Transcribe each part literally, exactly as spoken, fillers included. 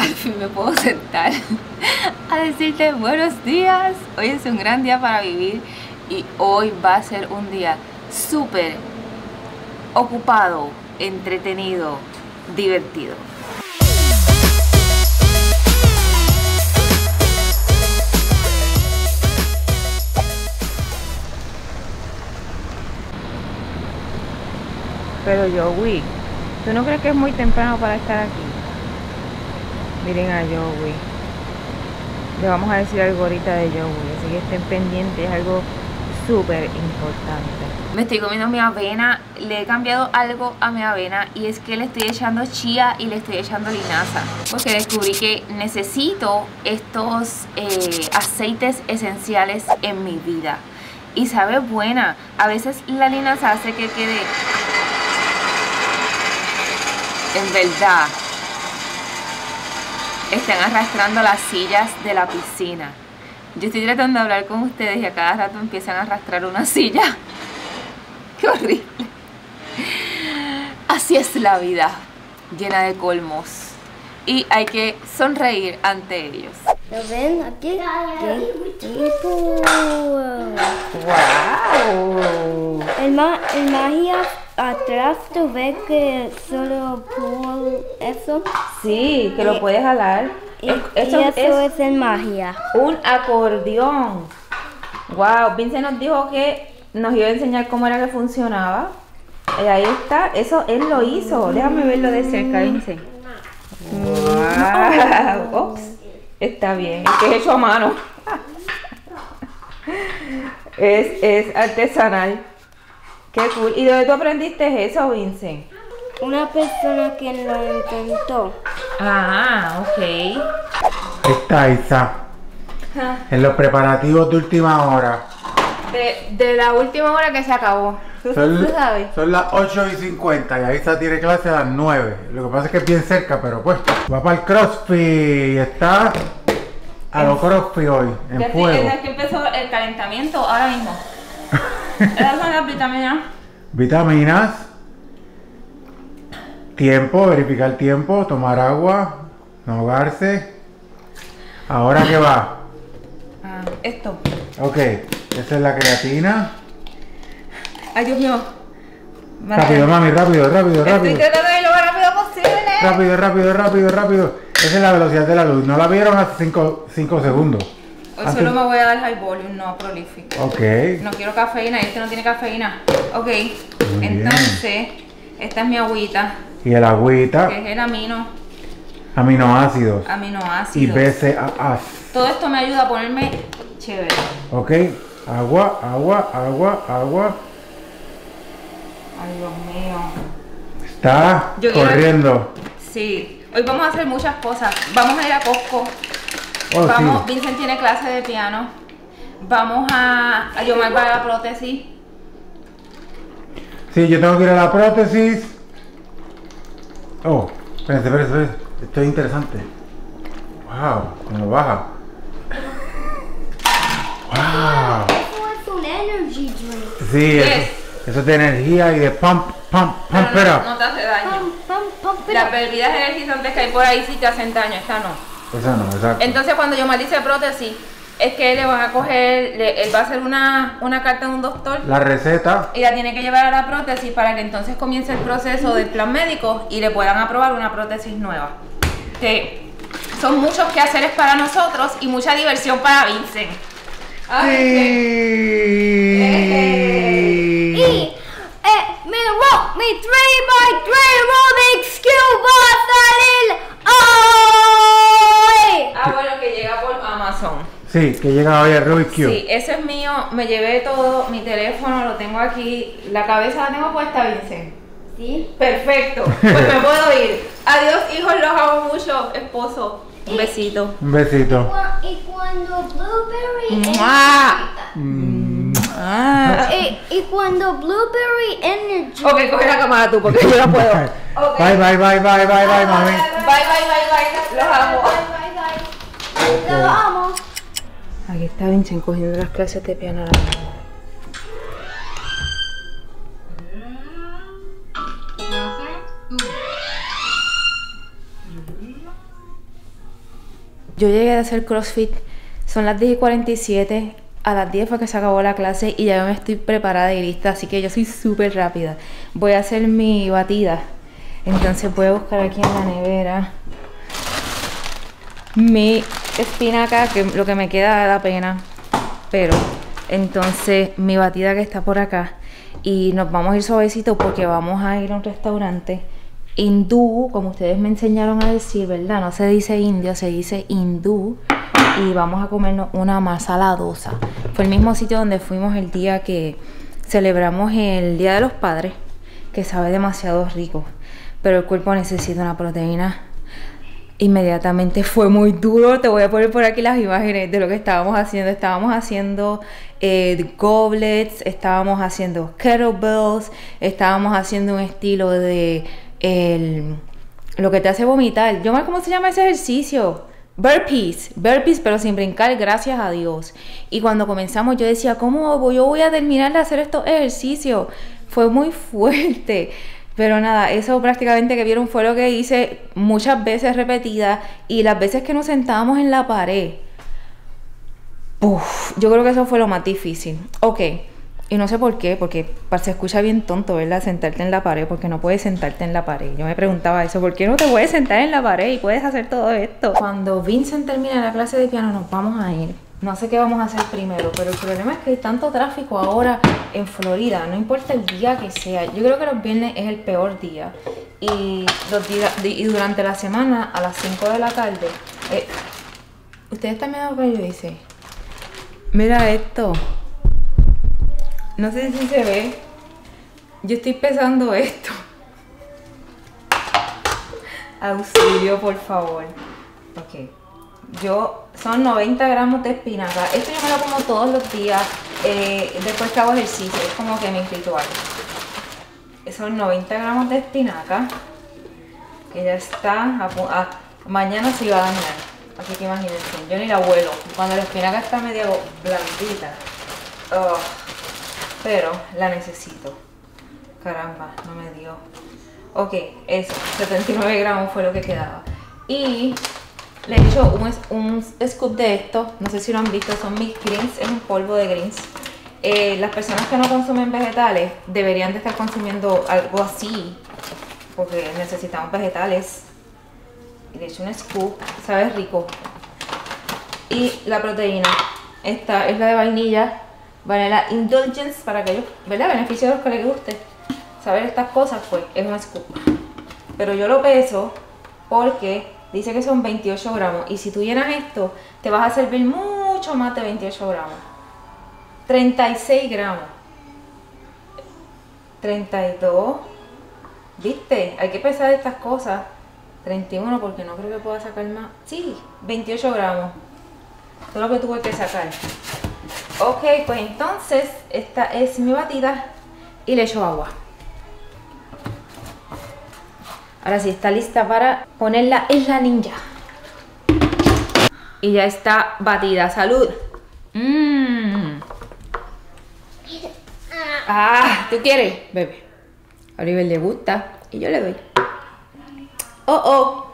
al fin me puedo sentar a decirte buenos días. Hoy es un gran día para vivir y hoy va a ser un día súper ocupado, entretenido, divertido. Pero Joey, ¿tú no crees que es muy temprano para estar aquí? Miren a Joey. Le vamos a decir algo ahorita de Joey, así que estén pendientes, es algo súper importante. Me estoy comiendo mi avena, le he cambiado algo a mi avena y es que le estoy echando chía y le estoy echando linaza. Porque descubrí que necesito estos eh, aceites esenciales en mi vida. Y sabe buena, a veces la linaza hace que quede... En verdad, están arrastrando las sillas de la piscina. Yo estoy tratando de hablar con ustedes y a cada rato empiezan a arrastrar una silla. ¡Qué horrible! Así es la vida, llena de colmos. Y hay que sonreír ante ellos. ¿Lo ven aquí? ¡Qué tipo! ¡Wow! El, ma el magia atrás, ¿tú ves que solo por eso? Sí, que lo puedes jalar. Y, es, y eso, eso es, es el magia. Un acordeón. Wow, Vince nos dijo que nos iba a enseñar cómo era que funcionaba. Y ahí está, eso él lo hizo. Déjame verlo de cerca, Vince. Wow. Ups, está bien, es que es hecho a mano. es, es artesanal. Qué cool. ¿Y dónde tú aprendiste eso, Vincent? Una persona que lo intentó. Ah, ok. Ahí está Isa. En los preparativos de última hora. De, de la última hora que se acabó. ¿Tú, Son, tú sabes? son las ocho y cincuenta y Isa tiene clase a las nueve. Lo que pasa es que es bien cerca, pero pues va para el CrossFit y está a lo CrossFit hoy, en Ya fuego. Desde que empezó el calentamiento, ahora mismo. Esas son las vitaminas. Vitaminas. Tiempo, verificar tiempo, tomar agua, no ahogarse. ¿Ahora qué va? Ah, esto. Ok, esa es la creatina. Ay, Dios mío. Rápido, mami, rápido, rápido, rápido. Estoy tratando de ir lo más rápido posible. Rápido, rápido, rápido, rápido. Esa es la velocidad de la luz. No la vieron hace cinco segundos. Hoy Hace... solo me voy a dar high volume, no prolific. Ok. No quiero cafeína, este no tiene cafeína. Ok, Muy entonces, bien. Esta es mi agüita. Y el agüita. Que es el amino. Aminoácidos. Aminoácidos. Y B C A A. Todo esto me ayuda a ponerme chévere. Ok. Agua, agua, agua, agua. Ay, Dios mío. Está Yo quiero... corriendo. Sí. Hoy vamos a hacer muchas cosas. Vamos a ir a Costco. Oh, Vamos, sí. Vincent tiene clase de piano. Vamos a, a Yomar para la prótesis. Sí, yo tengo que ir a la prótesis. Oh, espérense, espérense, espérense. Esto es interesante. Wow, cuando baja. Wow. Eso es un energy drink. Sí, Yes. eso, eso es de energía y de pump, pump, pump, Pero pero. no, no te hace daño. Pump, pump, pump it Las up. bebidas energizantes que hay por ahí sí te hacen daño, esta no. Esa no, exacto. Entonces cuando Yomar dice prótesis, es que le van a coger, le- él va a hacer una, una carta de un doctor La receta. y la tiene que llevar a la prótesis para que entonces comience el proceso del plan médico y le puedan aprobar una prótesis nueva. Que son muchos quehaceres para nosotros y mucha diversión para Vincent. Ay, Sí. Y eh, mi, ro mi tres by tres Rubik's Cube va a salir hoy. Ah, bueno, que llega por Amazon. Sí, que llega hoy el Rubik's Cube. Sí, ese es mío, me llevé todo, mi teléfono lo tengo aquí, la cabeza la tengo puesta, Vincent. ¿Sí? Perfecto, pues me puedo ir. Adiós, hijos, los amo mucho, esposo. Un besito. Un besito. Y cuando Blueberry ¡Mua! Mm. Ah. y, y cuando Blueberry Energy Ok, coge la cámara tú porque yo no puedo. Ok. Bye, bye, bye, bye, bye, bye, mami. Bye, bye, bye, bye. Los amo. Bye, bye, bye. Lo amo. Aquí está Vincent cogiendo las clases de piano. Yo llegué a hacer CrossFit, son las diez y cuarenta y siete, a las diez fue que se acabó la clase y ya me estoy preparada y lista, así que yo soy súper rápida. Voy a hacer mi batida, entonces voy a buscar aquí en la nevera mi espinaca, que lo que me queda da pena, pero entonces mi batida que está por acá, y nos vamos a ir suavecito porque vamos a ir a un restaurante hindú, como ustedes me enseñaron a decir, ¿verdad? No se dice indio, se dice hindú, y vamos a comernos una masala dosa. Fue el mismo sitio donde fuimos el día que celebramos el Día de los Padres, que sabe demasiado rico, pero el cuerpo necesita una proteína. Inmediatamente fue muy duro. Te voy a poner por aquí las imágenes de lo que estábamos haciendo. Estábamos haciendo eh, goblets, estábamos haciendo kettlebells, estábamos haciendo un estilo de el, lo que te hace vomitar. Yo más, ¿cómo se llama ese ejercicio? Burpees, burpees, pero sin brincar, gracias a Dios. Y cuando comenzamos yo decía, ¿cómo yo voy a terminar de hacer estos ejercicios? Fue muy fuerte. Pero nada, eso prácticamente que vieron fue lo que hice muchas veces repetidas, y las veces que nos sentábamos en la pared. Uf, yo creo que eso fue lo más difícil. Ok, y no sé por qué, porque se escucha bien tonto, ¿verdad? Sentarte en la pared, porque no puedes sentarte en la pared. Yo me preguntaba eso, ¿por qué no te puedes sentar en la pared y puedes hacer todo esto? Cuando Vincent termine la clase de piano nos vamos a ir. No sé qué vamos a hacer primero, pero el problema es que hay tanto tráfico ahora en Florida, no importa el día que sea. Yo creo que los viernes es el peor día. Y, los días, y durante la semana, a las cinco de la tarde... Eh, ¿Ustedes también ven lo que yo hice? Mira esto. No sé si se ve. Yo estoy pesando esto. Auxilio, por favor. Ok. Yo... Son noventa gramos de espinaca. Esto yo me lo como todos los días eh, después que hago ejercicio. Es como que mi ritual. Son noventa gramos de espinaca, que ya está a, a, mañana se iba a dañar. Así que imagínense, yo ni la huelo. Cuando la espinaca está medio blandita, oh, pero la necesito. Caramba, no me dio. Ok, eso, setenta y nueve gramos fue lo que quedaba. Y le he hecho un, un scoop de esto, no sé si lo han visto, son mis greens, es un polvo de greens. Eh, las personas que no consumen vegetales deberían de estar consumiendo algo así, porque necesitamos vegetales. Y le he hecho un scoop, sabe rico. Y la proteína, esta es la de vainilla, Vanilla Indulgence, para aquellos, ¿verdad? Beneficio de los que les guste saber estas cosas, pues es un scoop. Pero yo lo peso porque dice que son veintiocho gramos, y si tú llenas esto, te vas a servir mucho más de veintiocho gramos. treinta y seis gramos. treinta y dos. ¿Viste? Hay que pesar estas cosas. treinta y uno, porque no creo que pueda sacar más. Sí, veintiocho gramos. Todo lo que tuve que sacar. Ok, pues entonces, esta es mi batida y le echo agua. Ahora sí, está lista para ponerla en la ninja. Y ya está batida. ¡Salud! Mmm. Ah, ¿tú quieres? Bebe. A Oliver le gusta y yo le doy. Oh, oh.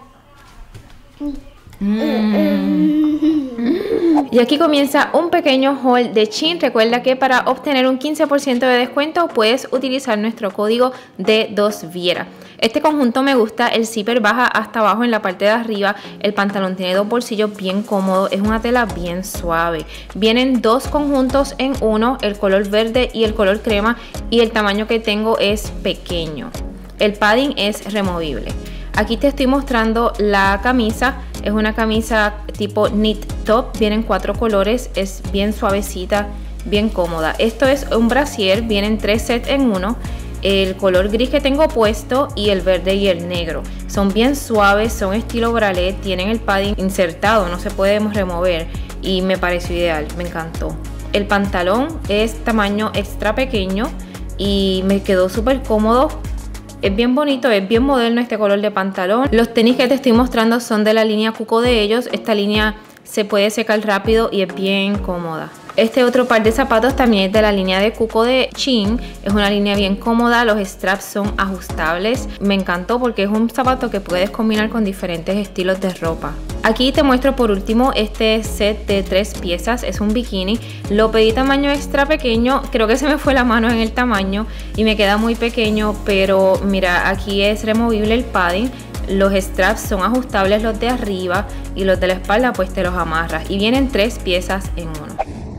Mm. Y aquí comienza un pequeño haul de Shein. Recuerda que para obtener un quince por ciento de descuento puedes utilizar nuestro código D dos Viera. Este conjunto me gusta, el zipper baja hasta abajo en la parte de arriba, el pantalón tiene dos bolsillos bien cómodos, es una tela bien suave. Vienen dos conjuntos en uno, el color verde y el color crema, y el tamaño que tengo es pequeño. El padding es removible. Aquí te estoy mostrando la camisa, es una camisa tipo knit top, vienen cuatro colores, es bien suavecita, bien cómoda. Esto es un brasier, vienen tres sets en uno. El color gris que tengo puesto y el verde y el negro son bien suaves, son estilo bralette, tienen el padding insertado, no se puede remover y me pareció ideal, me encantó. El pantalón es tamaño extra pequeño y me quedó súper cómodo, es bien bonito, es bien moderno este color de pantalón. Los tenis que te estoy mostrando son de la línea Cuco de ellos, esta línea se puede secar rápido y es bien cómoda. Este otro par de zapatos también es de la línea de Cuco de Shein, es una línea bien cómoda, los straps son ajustables, me encantó porque es un zapato que puedes combinar con diferentes estilos de ropa. Aquí te muestro por último este set de tres piezas, es un bikini. Lo pedí tamaño extra pequeño, creo que se me fue la mano en el tamaño y me queda muy pequeño, pero mira, aquí es removible el padding. Los straps son ajustables, los de arriba, y los de la espalda pues te los amarras. Y vienen tres piezas en uno.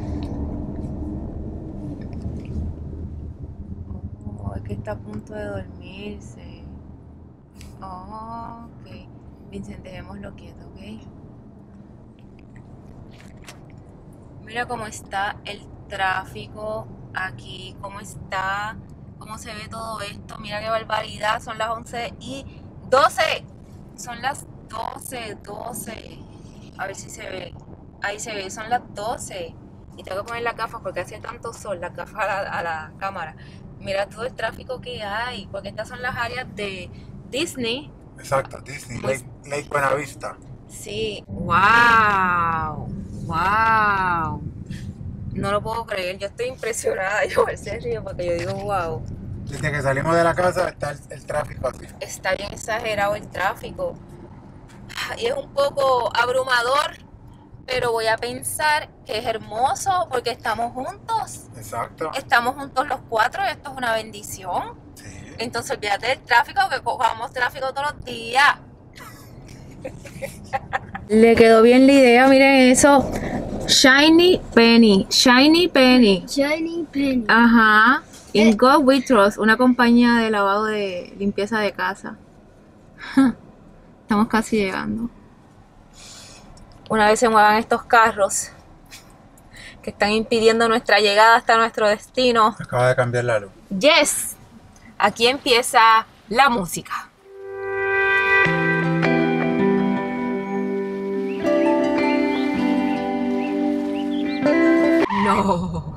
Oh, es que está a punto de dormirse. Oh, ok. Vincent, dejémoslo quieto, ¿ok? Mira cómo está el tráfico aquí, cómo está, cómo se ve todo esto. Mira qué barbaridad, son las once y doce. Son las doce, doce. A ver si se ve. Ahí se ve, son las doce. Y tengo que poner las gafas porque hace tanto sol, las gafas a la, a la cámara. Mira todo el tráfico que hay, porque estas son las áreas de Disney. Exacto, Disney, Pues, Lake, Lake Buenavista. Sí, wow, wow. No lo puedo creer, yo estoy impresionada. Yo al ser río porque yo digo wow. Desde que salimos de la casa está el, el tráfico así. Está bien exagerado el tráfico. Y es un poco abrumador, pero voy a pensar que es hermoso porque estamos juntos. Exacto. Estamos juntos los cuatro y esto es una bendición. Sí. Entonces olvídate del tráfico, que cojamos tráfico todos los días. Le quedó bien la idea, miren eso. Shiny Penny, Shiny Penny. Shiny penny. Ajá. In God We Trust, una compañía de lavado de limpieza de casa. Estamos casi llegando. Una vez se muevan estos carros que están impidiendo nuestra llegada hasta nuestro destino. Acaba de cambiar la luz. Yes. Aquí empieza la música. No.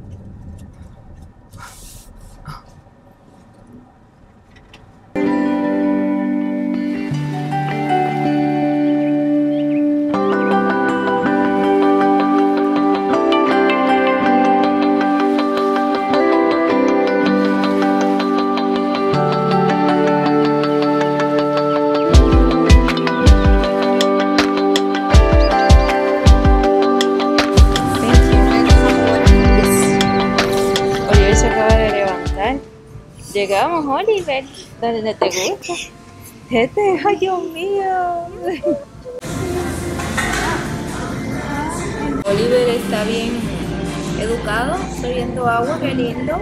Llegamos, Oliver, donde te gusta. Este, ay, Dios mío. Oliver está bien educado, bebiendo agua, qué lindo.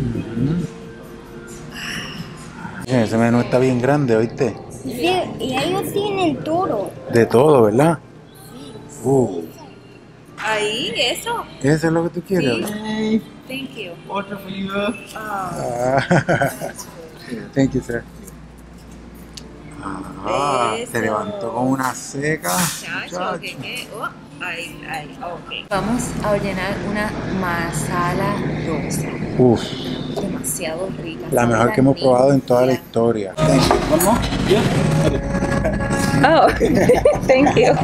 Ese menú está bien grande, ¿oíste? Sí, y ellos tienen todo. De todo, ¿verdad? Uh, Ahí, eso. ¿eso es lo que tú quieres? Sí. Thank you. Water for you. Ah. Thank you, sir. Ah, Eso. se levantó con una seca. Chacho, ¿qué qué? Oh, ahí, ahí, ok. Vamos a ordenar una masala dosa. Uf, Demasiado rica. la Sabe mejor que hemos vainilla. probado en toda la historia. Thank you. One more? Yeah. Oh, thank you.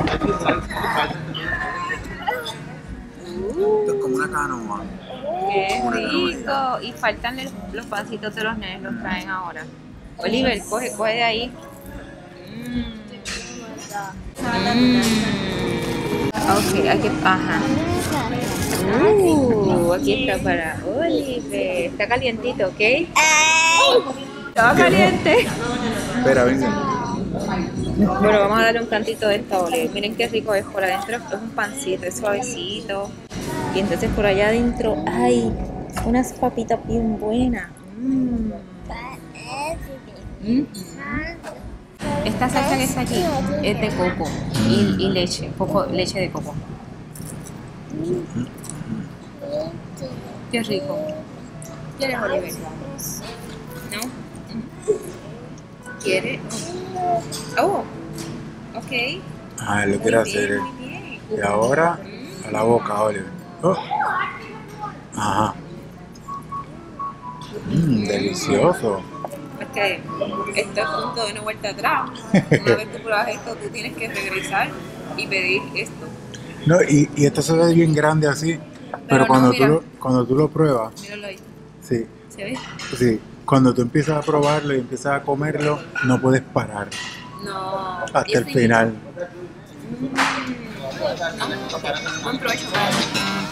Esto es como una canoa. Qué rico. Y faltan los, los pancitos de los nenes, los traen ahora. Oliver, coge, coge de ahí. Mm. Mm. Ok, aquí, ajá. Uh, aquí está para Oliver. Está calientito, ¿ok? Estaba caliente. Espera, venga. Bueno, vamos a darle un cantito de esta Oliver. Miren qué rico es. Por adentro es un pancito, es suavecito. Y entonces por allá adentro hay unas papitas bien buenas. Mm. Mm. Esta salsa que está aquí es de coco y, y leche, coco, leche de coco. Qué rico. ¿Quieres, Oliver? ¿No? ¿Quieres? Oh, ok. Ah, él lo quiere Muy bien, hacer. muy bien. Y ahora a la boca, Oliver. Oh. Ajá. Mmm, delicioso. Es que esto es punto de no vuelta atrás. Una vez tú pruebas esto, tú tienes que regresar y pedir esto. No, y, y esto se ve bien grande así, pero, no, cuando, mira. tú lo, cuando tú lo pruebas, Míralo ahí. sí, ¿Se ve? sí, cuando tú empiezas a probarlo y empiezas a comerlo, no puedes parar No. hasta y el es final. finito. Buen provecho para ti.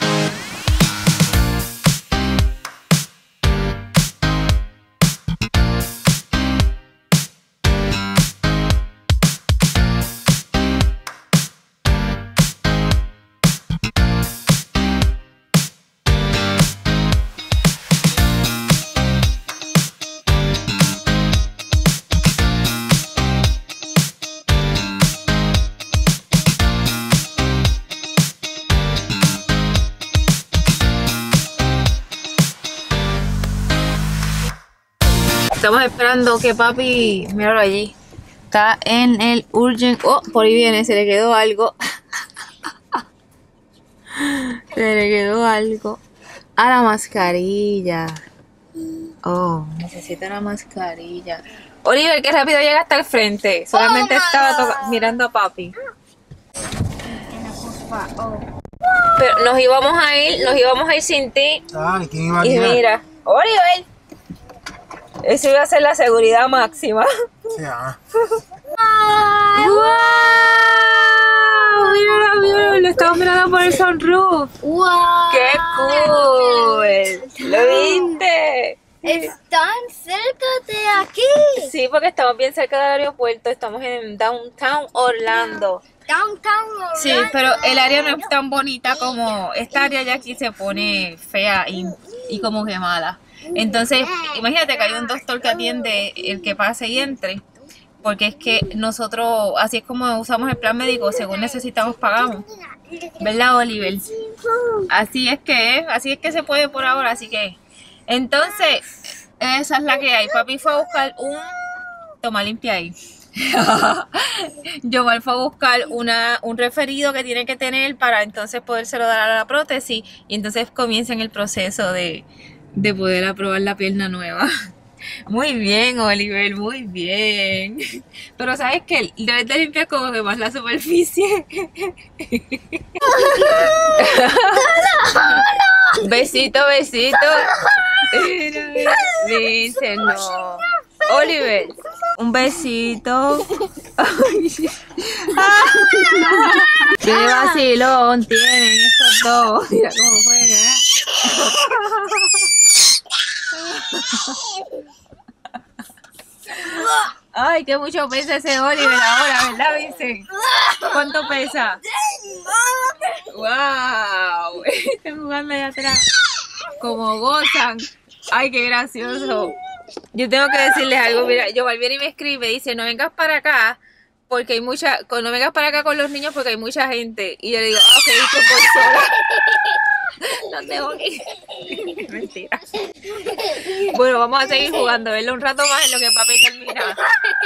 Estamos esperando que papi, míralo allí, está en el urgent. Oh, por ahí viene, se le quedó algo. Se le quedó algo. A la mascarilla. Oh, necesita una mascarilla. Oliver, qué rápido llega hasta el frente. Solamente oh, estaba mirando a papi. Pero nos íbamos a ir, nos íbamos a ir sin ti. Ay, ¿quién iba a y mira, Oliver. Eso iba a ser la seguridad máxima. Ya. ¡Wow! Míralo, míralo, lo estamos mirando por el sunroof. ¡Wow! ¡Qué cool! ¿Lo viste? Están cerca de aquí. Sí, porque estamos bien cerca del aeropuerto. Estamos en Downtown Orlando. Downtown Orlando. Sí, pero el área no es tan bonita como esta área ya aquí se pone fea y, y como que mala. Entonces, imagínate que hay un doctor que atiende el que pase y entre, porque es que nosotros, así es como usamos el plan médico, según necesitamos pagamos, ¿verdad, Oliver? Así es que es, así es que se puede por ahora, así que, entonces, esa es la que hay. Papi fue a buscar un, toma limpia ahí. Yomar fue a buscar una, un referido que tiene que tener para entonces podérselo dar a la prótesis y entonces comiencen el proceso de de poder aprobar la pierna nueva. Muy bien, Oliver, muy bien. Pero ¿sabes qué? Debes de limpiar como que más la superficie. Besito, besito. Díselo. Oliver, un besito. Qué vacilón tienen estos dos. Mira cómo juegan. Ay, que mucho pesa ese Oliver ahora, ¿verdad, Vincent? ¿Cuánto pesa? ¡Wow! Están jugando allá atrás. Como gozan. Ay, qué gracioso. Yo tengo que decirles algo. Mira, yo viene y me escribe, dice, no vengas para acá porque hay mucha, no vengas para acá con los niños porque hay mucha gente. Y yo le digo, ah, ok, yo voy sola. No tengo que ir. Mentira. Bueno, vamos a seguir jugando, verlo un rato más en lo que papi termina.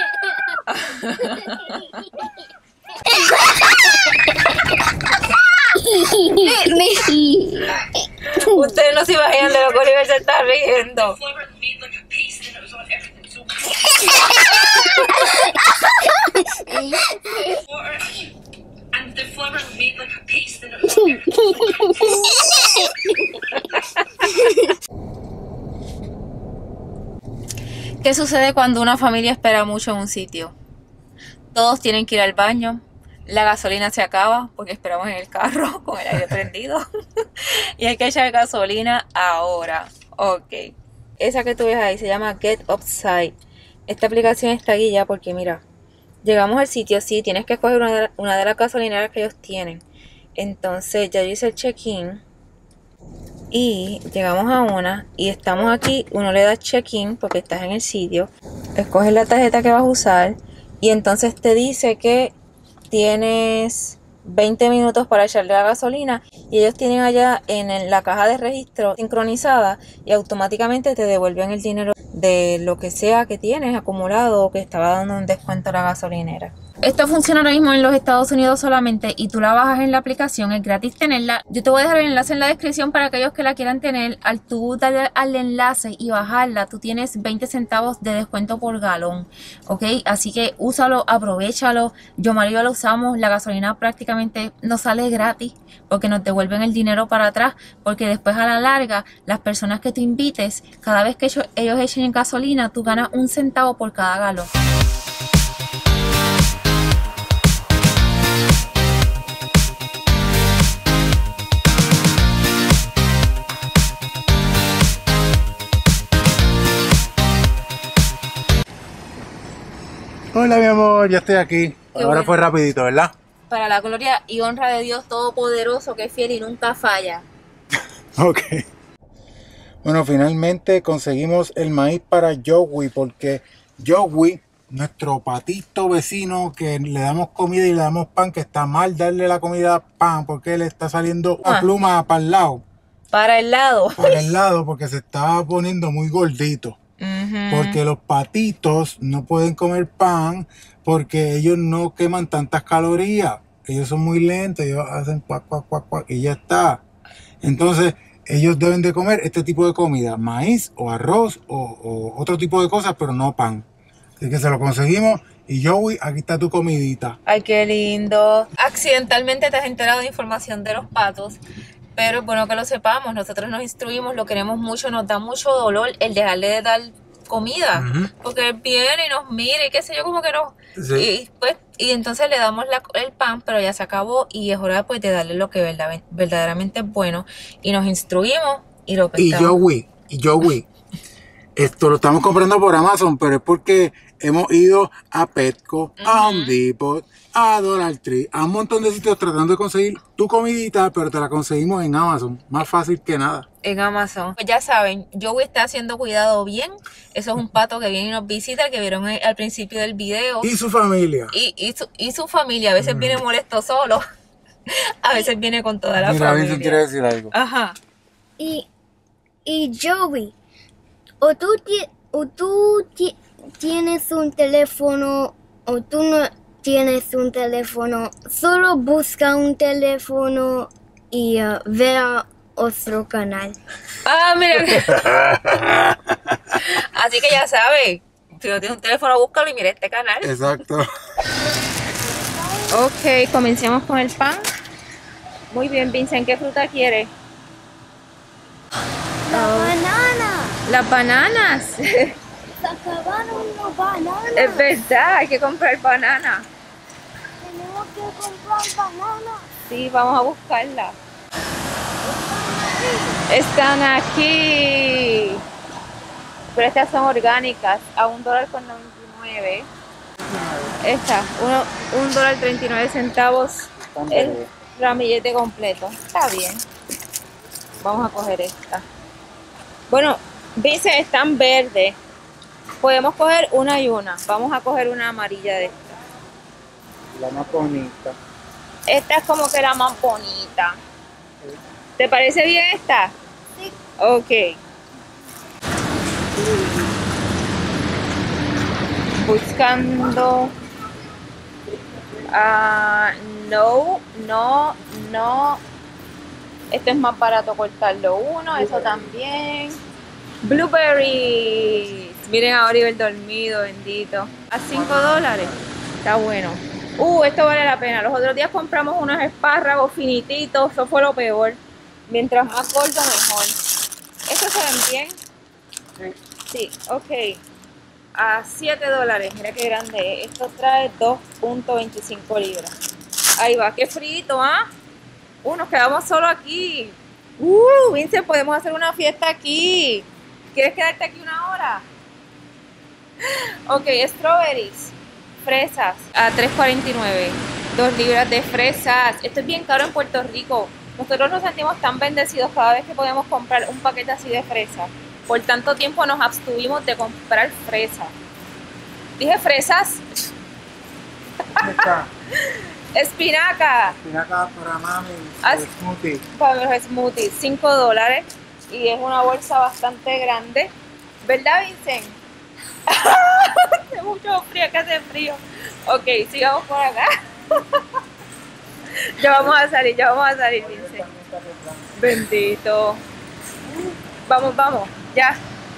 Ustedes no se imaginan de lo que Oliver se está riendo. ¿Qué sucede cuando una familia espera mucho en un sitio? Todos tienen que ir al baño, la gasolina se acaba porque esperamos en el carro con el aire prendido y hay que echar gasolina ahora. Ok, esa que tú ves ahí se llama Get Upside. Esta aplicación está guía porque mira, llegamos al sitio, sí, tienes que escoger una de, una de las gasolineras que ellos tienen. Entonces ya yo hice el check-in y llegamos a una y estamos aquí, uno le da check-in porque estás en el sitio, escoges la tarjeta que vas a usar y entonces te dice que tienes veinte minutos para echarle la gasolina y ellos tienen allá en la caja de registro sincronizada y automáticamente te devuelven el dinero de lo que sea que tienes acumulado o que estaba dando un descuento a la gasolinera. Esto funciona ahora mismo en los Estados Unidos solamente y tú la bajas en la aplicación, es gratis tenerla. Yo te voy a dejar el enlace en la descripción para aquellos que la quieran tener. Al tú darle al enlace y bajarla, tú tienes veinte centavos de descuento por galón, ¿ok? Así que úsalo, aprovechalo. Yo, Mario, lo usamos, la gasolina prácticamente nos sale gratis porque nos devuelven el dinero para atrás, porque después a la larga, las personas que tú invites, cada vez que ellos, ellos echen gasolina, tú ganas un centavo por cada galón. Hola, mi amor, ya estoy aquí. Qué Ahora bueno. fue rapidito, ¿verdad? Para la gloria y honra de Dios Todopoderoso, que es fiel y nunca falla. Ok. Bueno, finalmente conseguimos el maíz para Joey, porque Joey, nuestro patito vecino que le damos comida y le damos pan, que está mal darle la comida pan porque le está saliendo Ah. la pluma para el lado, Para el lado. para el lado, porque se está poniendo muy gordito. Ujú. Porque los patitos no pueden comer pan porque ellos no queman tantas calorías. Ellos son muy lentos, ellos hacen cuac, cuac, cuac, cuac y ya está. Entonces, ellos deben de comer este tipo de comida, maíz o arroz o, o otro tipo de cosas, pero no pan. Así que se lo conseguimos y Joey, aquí está tu comidita. Ay, qué lindo. Accidentalmente te has enterado de información de los patos, pero es bueno que lo sepamos. Nosotros nos instruimos, lo queremos mucho, nos da mucho dolor el dejarle de dar comida, Ujú. porque él viene y nos mira y qué sé yo, como que no. Sí. Y, pues, y entonces le damos la- el pan, pero ya se acabó y es hora pues de darle lo que verda- verdaderamente es bueno y nos instruimos y lo Y pescamos. Joey, y Joey, esto lo estamos comprando por Amazon, pero es porque hemos ido a Petco, a Home Depot, a Dollar Tree, a un montón de sitios tratando de conseguir tu comidita, pero te la conseguimos en Amazon. Más fácil que nada. En Amazon. Pues ya saben, Joey está haciendo cuidado bien. Eso es un pato que viene y nos visita, el que vieron al al principio del video. Y su familia. Y, y, su, y su familia, a veces viene molesto solo, a veces viene con toda la Mira, familia. Vincent quiere decir algo. Ajá. Y, y Joey, o tú, ti- o tú ti- tienes un teléfono o tú no tienes un teléfono, solo busca un teléfono y uh, vea otro canal. Ah, mira. Así que ya sabes, si no tienes un teléfono, búscalo y mira este canal. Exacto. Ok, comencemos con el pan. Muy bien, Vincent, ¿qué fruta quieres? La banana. Las bananas. Se acabaron las bananas. Es verdad, hay que comprar bananas. Tenemos que comprar bananas. Sí, vamos a buscarlas. Están aquí. Pero estas son orgánicas, a un dólar con noventa y nueve. Esta, uno, un dólar treinta y nueve centavos el ramillete completo. Está bien. Vamos a coger esta. Bueno, Vincent, están verdes. Podemos coger una y una. Vamos a coger una amarilla de esta. La más bonita. Esta es como que la más bonita. ¿Te parece bien esta? Sí. Ok. Buscando. Ah, no, no, no. Esto es más barato cortarlo uno, eso también. Blueberries. Miren a Oliver dormido, bendito. A cinco dólares. Está bueno. Uh, esto vale la pena. Los otros días compramos unos espárragos finititos. Eso fue lo peor. Mientras más gordo, mejor. ¿Estos se ven bien? Sí, ok. A siete dólares. Mira qué grande es. Esto trae dos punto veinticinco libras. Ahí va. Qué frito, ¿ah? Uh, nos quedamos solo aquí. Uh, Vincent, podemos hacer una fiesta aquí. ¿Quieres quedarte aquí una hora? Ok, strawberries. Fresas a tres cuarenta y nueve. Dos libras de fresas. Esto es bien caro en Puerto Rico. Nosotros nos sentimos tan bendecidos cada vez que podemos comprar un paquete así de fresas. Por tanto tiempo nos abstuvimos de comprar fresas. Dije fresas. Está. Espinaca. Espinaca para mami. Ah, el smoothie. Para los smoothies, cinco dólares. Y es una bolsa bastante grande. ¿Verdad, Vincent? Hace mucho frío, que hace frío. Ok, sigamos por acá. Ya vamos a salir, ya vamos a salir, Vincent. Bendito. Vamos, vamos, ya.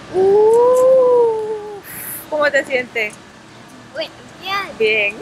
Uh, ¿Cómo te sientes? Bueno, bien. Bien.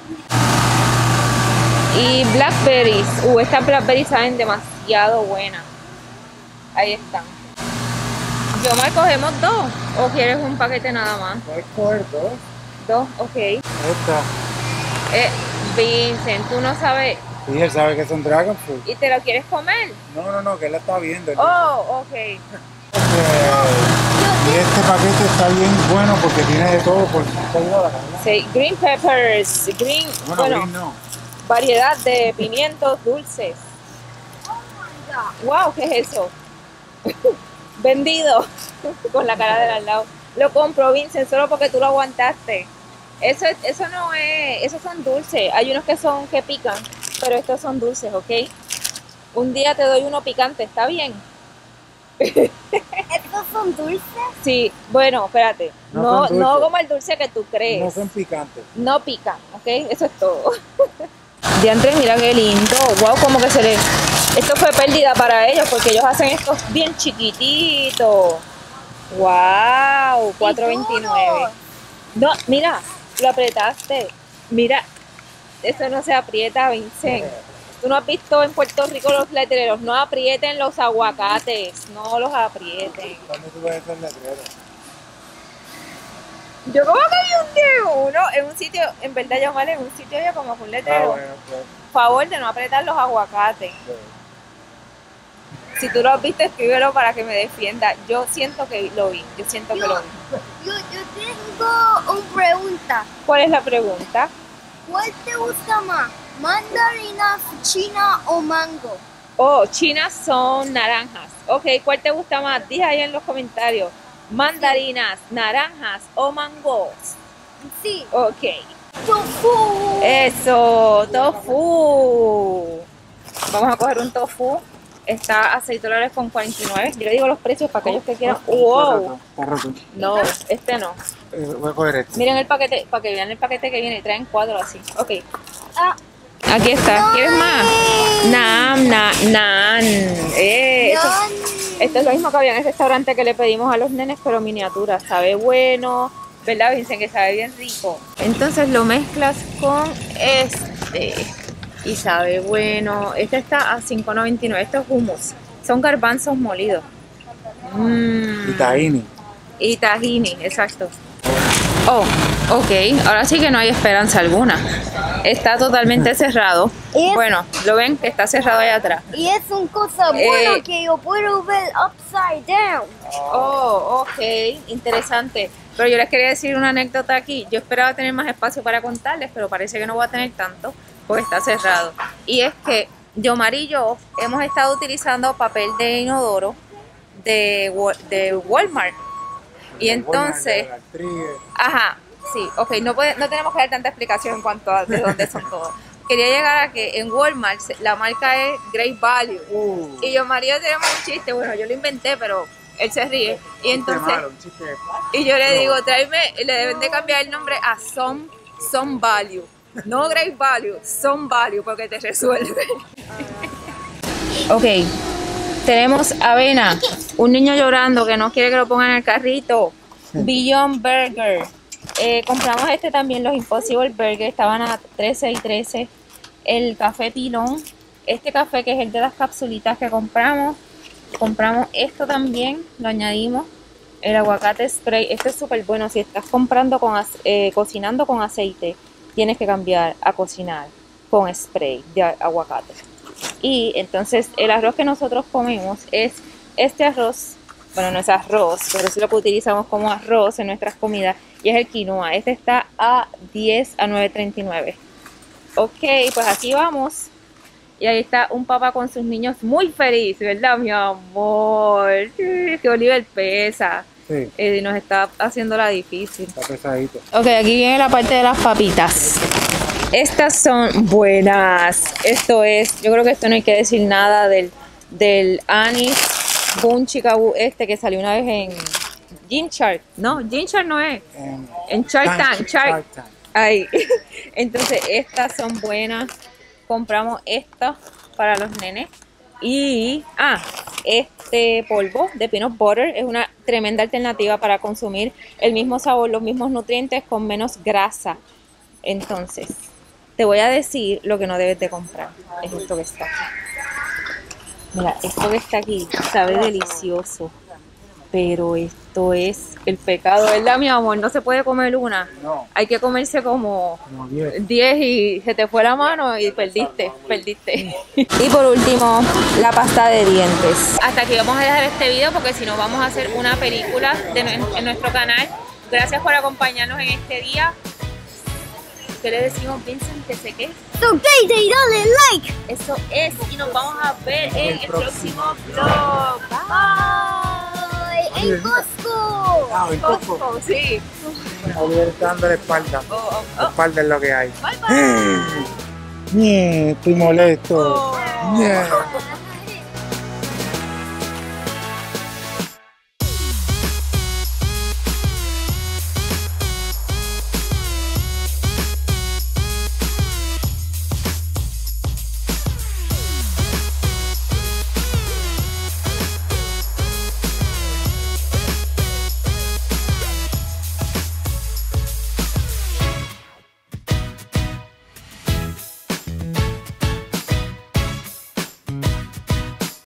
Y blackberries. Uh, estas blackberries saben demasiado buenas. Ahí están. Yo me cogemos dos. ¿O quieres un paquete nada más? ¿Puedes coger dos? Dos, ok. Esta. Eh, Vincent, tú no sabes. Sí, él sabe que son dragon fruit. ¿Y te lo quieres comer? No, no, no, que él la está viendo. Oh, ok. Eh, Yo Y este paquete está bien bueno porque tiene de todo por cinco dólares. Sí, green peppers, green, Bueno, bueno, green no. variedad de pimientos dulces. Wow, ¿qué es eso? Vendido con la cara del al lado. Lo compro, Vincent, solo porque tú lo aguantaste. Eso, eso no es, esos son dulces. Hay unos que son que pican, pero estos son dulces, ¿ok? Un día te doy uno picante, ¿está bien? ¿Estos son dulces? Sí, bueno, espérate. No No, son dulces. no como el dulce que tú crees. No son picantes. No pican, ¿ok? Eso es todo. Diantre, mira qué lindo. Wow, como que se le... Esto fue pérdida para ellos porque ellos hacen estos bien chiquititos. Wow, cuatro veintinueve. No, mira, lo apretaste. Mira, eso no se aprieta, Vincent. Tú no has visto en Puerto Rico los letreros. No aprieten los aguacates. No los aprieten. ¿Dónde tú ves esos letreros? Yo como que vi un día uno en un sitio, en verdad yo mal en un sitio ya como con un letrero. Ah, bueno, pues. Favor de no apretar los aguacates. pues. Si tú lo has visto, escríbelo para que me defienda. Yo siento que lo vi. Yo siento que Yo, lo vi. yo, yo tengo una pregunta. ¿Cuál es la pregunta? ¿Cuál te gusta más? ¿Mandarina, china o mango? Oh, chinas son naranjas. Ok, ¿cuál te gusta más? Dije ahí en los comentarios. Mandarinas, naranjas o mangos. Sí. Ok. Tofu. Eso, tofu. Vamos a coger un tofu. Está a seis dólares con cuarenta y nueve. Yo le digo los precios para aquellos que quieran. ¡Wow! Está roto. No, este no. Eh, voy a coger este. Miren el paquete, para que vean el paquete que viene. Traen cuatro así. Ok. Ah, Aquí está. ¿Quieres más? Nam, na, nan. Eh, esto, yan. esto es lo mismo que había en el restaurante que le pedimos a los nenes, pero miniatura. Sabe bueno. ¿Verdad? Dicen que sabe bien rico. Entonces lo mezclas con este. Y sabe bueno. Este está a cinco noventa y nueve. Esto es hummus. Son garbanzos molidos. Mm. Y tahini. Y tahini, exacto. Oh, ok. Ahora sí que no hay esperanza alguna. Está totalmente cerrado. Es- Bueno, lo ven que está cerrado allá atrás. Y es una cosa Eh. buena que yo puedo ver upside down. Oh, ok. Interesante. Pero yo les quería decir una anécdota aquí. Yo esperaba tener más espacio para contarles, pero parece que no voy a tener tanto porque está cerrado. Y es que Yomar y yo hemos estado utilizando papel de inodoro de, Wa- de Walmart. Y entonces... Ajá, sí, ok, no, puede, no tenemos que dar tanta explicación en cuanto a de dónde son todos. Quería llegar a que en Walmart se- la marca es Great Value. Uh, Y yo, Mario, tenemos un chiste, bueno, yo lo inventé, pero él se ríe. Y entonces, un chiste. y yo le digo, tráeme, le deben de cambiar el nombre a Some, Some Value. No Great Value, Some Value, porque te resuelve. Ok, tenemos avena, un niño llorando que no quiere que lo pongan en el carrito. Beyond Burger. Eh, compramos este también, los Impossible Burger, estaban a trece y trece. El café pilón, este café que es el de las capsulitas que compramos. Compramos esto también, lo añadimos. El aguacate spray, este es súper bueno. Si estás comprando con ace- eh, cocinando con aceite, tienes que cambiar a cocinar con spray de a- aguacate. Y entonces el arroz que nosotros comemos es este arroz. Bueno, no es arroz, pero sí lo que utilizamos como arroz en nuestras comidas. Y es el quinoa. Este está a diez a nueve treinta y nueve. Ok, pues aquí vamos. Y ahí está un papá con sus niños muy feliz, ¿verdad, mi amor? Sí, que Oliver pesa. Sí, Eh, nos está haciendo la difícil. está pesadito. Ok, aquí viene la parte de las papitas. Estas son buenas. Esto es, yo creo que esto no hay que decir nada del, del Annie's Boon Chicago este que salió una vez en Gin Shark. No, Gin Shark no es. En, En Shark Tank. Shark. Tank. Ahí. Entonces, estas son buenas. Compramos estas para los nenes. Y, ah, este polvo de peanut butter es una tremenda alternativa para consumir el mismo sabor, los mismos nutrientes con menos grasa. Entonces, te voy a decir lo que no debes de comprar. Es esto que está aquí. Mira, esto que está aquí sabe delicioso, pero esto es el pecado, ¿verdad, mi amor? No se puede comer una. No. Hay que comerse como Como diez. diez y se te fue la mano y perdiste, perdiste. Y por último, la pasta de dientes. Hasta aquí vamos a dejar este video porque si no vamos a hacer una película de, en nuestro canal. Gracias por acompañarnos en este día. ¿Qué le decimos, Vincent? ¿Que sé qué? Suscríbete y dale like. Eso es, y nos vamos a ver en el, el próximo vlog. Bye. En Costco. Ah, en Costco. Costco, sí. Oliver está dando la espalda. Oh, oh, La oh. espalda es lo que hay. Bye, bye. Ñe, estoy molesto. Oh. Ñe.